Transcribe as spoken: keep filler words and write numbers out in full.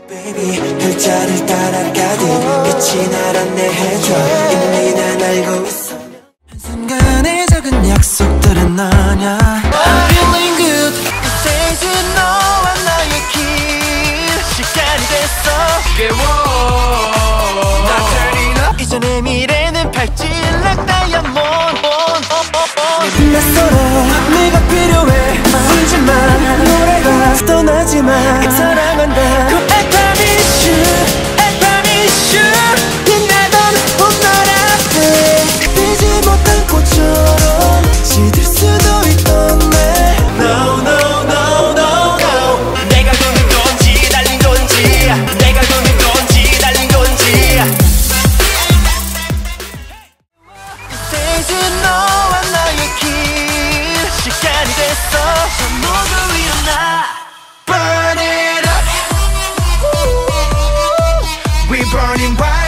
Baby, 글자를 따라가듯 빛이 날 안내해줘. 이미 난 알고 있어. 한순간의 작은 약속들은 너냐. I'm feeling good. 이제 너와 나의 길 시간이 됐어. 깨워 나 turning up. 이제 내 미래는 밝질락 다이아몬드. 낯설어 네가 필요해. 울지마 노래가 떠나지마. 사랑한다. 너와 나의 길 시간이 됐어. 저 모두 일어나. Burn it up. We burning bright.